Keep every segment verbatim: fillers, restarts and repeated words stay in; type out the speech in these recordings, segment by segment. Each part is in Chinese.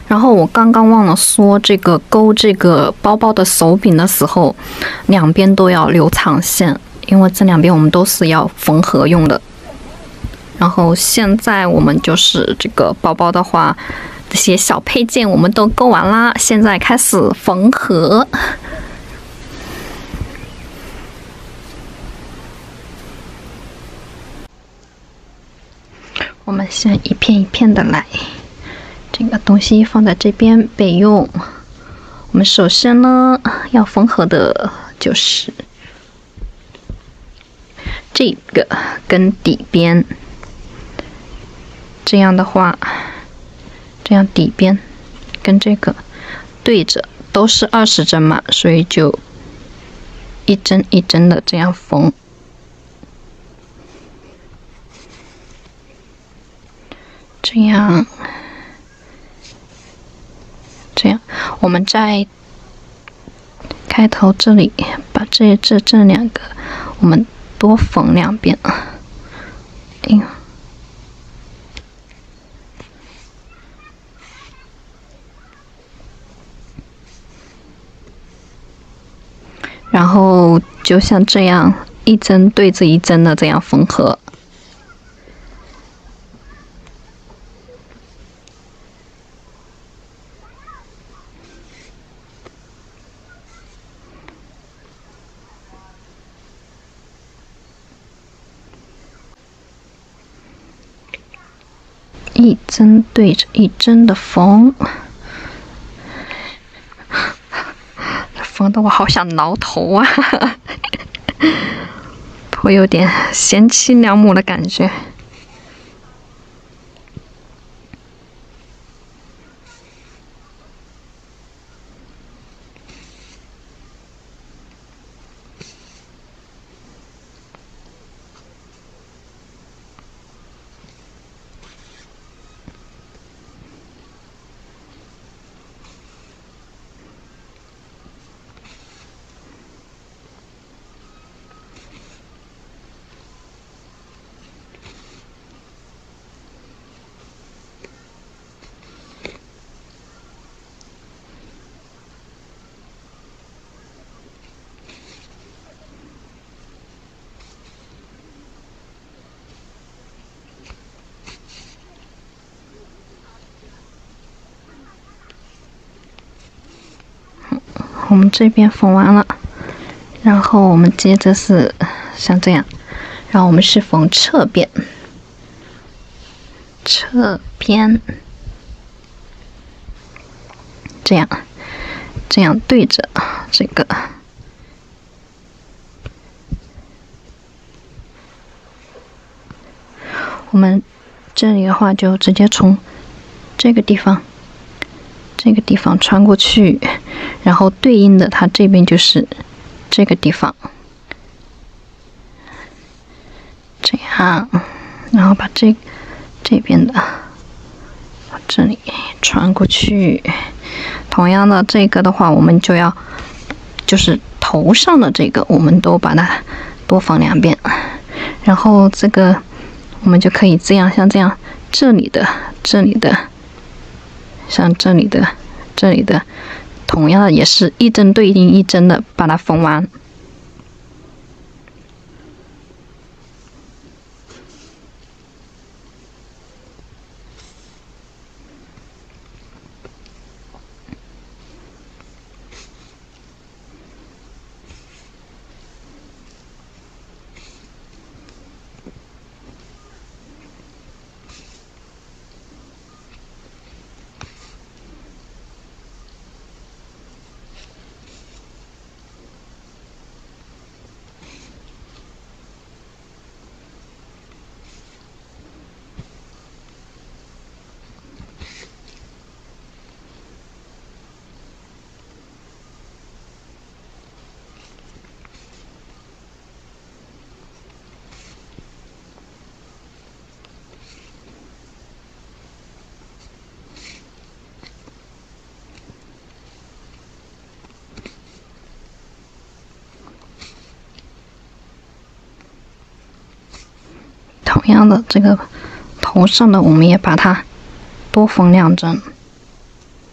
然后我刚刚忘了说，这个钩这个包包的手柄的时候，两边都要留长线，因为这两边我们都是要缝合用的。然后现在我们就是这个包包的话，这些小配件我们都钩完啦，现在开始缝合。我们先一片一片的来，这个东西放在这边备用。我们首先呢要缝合的就是这个跟底边，这样的话，这样底边跟这个对着，都是二十针嘛，所以就一针一针的这样缝。这样，这样，我们在开头这里把这这这两个，我们多缝两遍。哎呀，然后就像这样，一针对着一针的这样缝合。一针对着一针的缝，缝得我好想挠头啊，颇有点贤妻良母的感觉。我们这边缝完了，然后我们接着是像这样，然后我们是缝侧边，侧边，这样，这样对着这个，我们这里的话就直接从这个地方。这个地方穿过去，然后对应的它这边就是这个地方，这样，然后把这这边的这里穿过去。同样的，这个的话，我们就要就是头上的这个，我们都把它多缝两遍，然后这个我们就可以这样，像这样，这里的这里的。像这里的，这里的，同样的也是一针对应一针的把它缝完。同样的，这个头上的我们也把它多缝两针。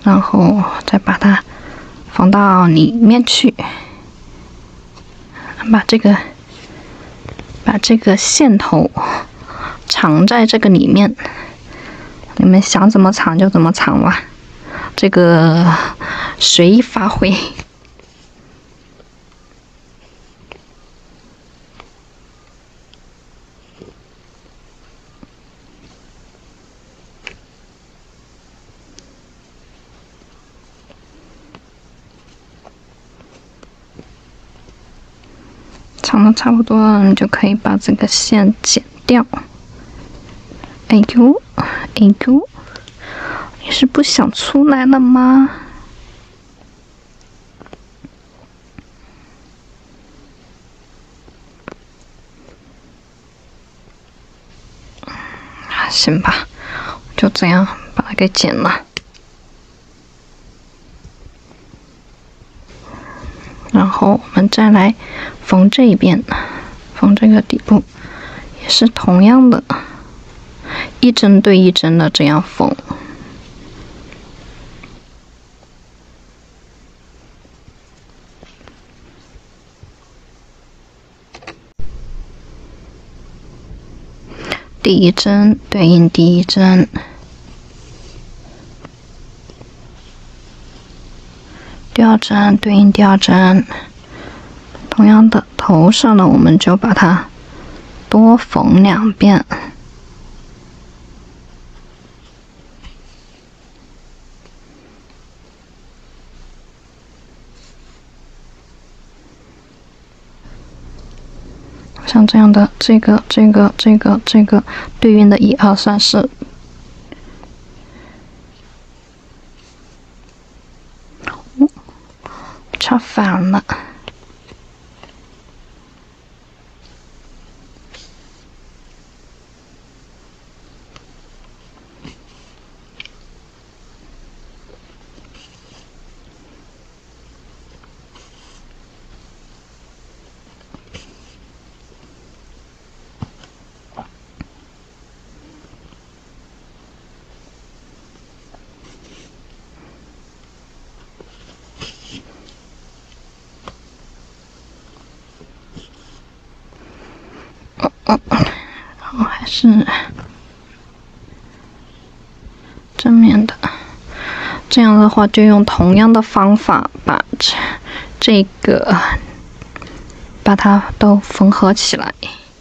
然后再把它放到里面去，把这个把这个线头藏在这个里面，你们想怎么藏就怎么藏吧，这个随意发挥。藏的差不多了，你就可以把这个线剪掉。哎呦，哎呦，你是不想出来了吗？行吧，就这样把它给剪了。然后我们再来缝这一边，缝这个底部，也是同样的，一针对一针的这样缝。第一针对应第一针。第二针对应第二针，同样的头上呢，我们就把它多缝两遍。像这样的，这个、这个、这个、这个对应的一二三四。插反了，然后还是正面的，这样的话就用同样的方法把这这个把它都缝合起来，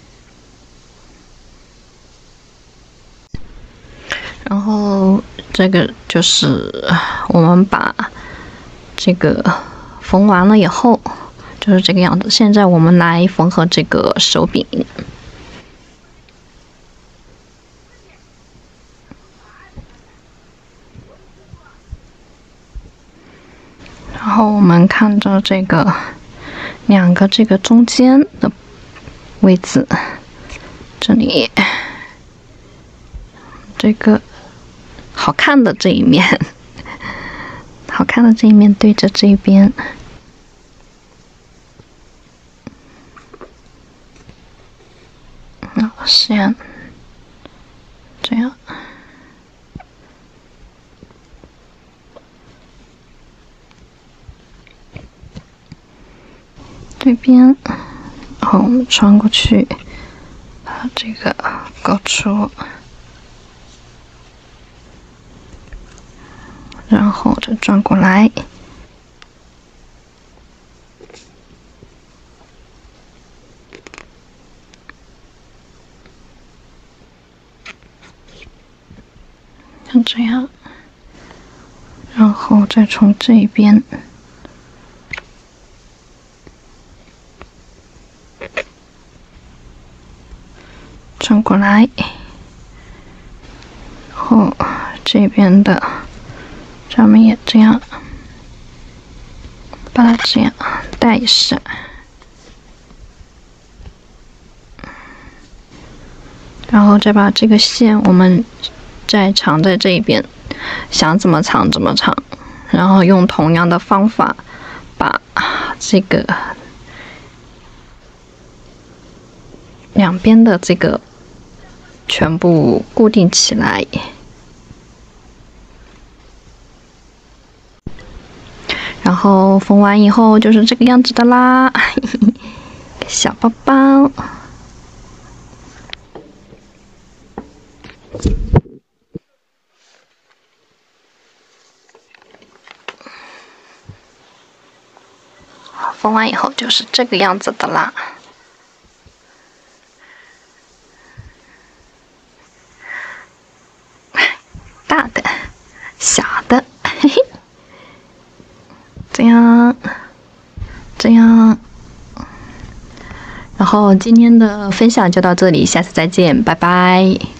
然后这个就是我们把这个缝完了以后就是这个样子。现在我们来缝合这个手柄。然后我们看着这个两个这个中间的位置，这里这个好看的这一面，好看的这一面对着这边，然后线这样。这边，然后我们穿过去，把这个勾出，然后再转过来，像这样，然后再从这边。转过来，然后这边的上面也这样，把它这样带一下，然后再把这个线我们再藏在这边，想怎么藏怎么藏，然后用同样的方法把这个两边的这个全部固定起来。 然后缝完以后就是这个样子的啦，小包包。缝完以后就是这个样子的啦。大的，小的，嘿嘿，这样，这样。然后今天的分享就到这里，下次再见，拜拜。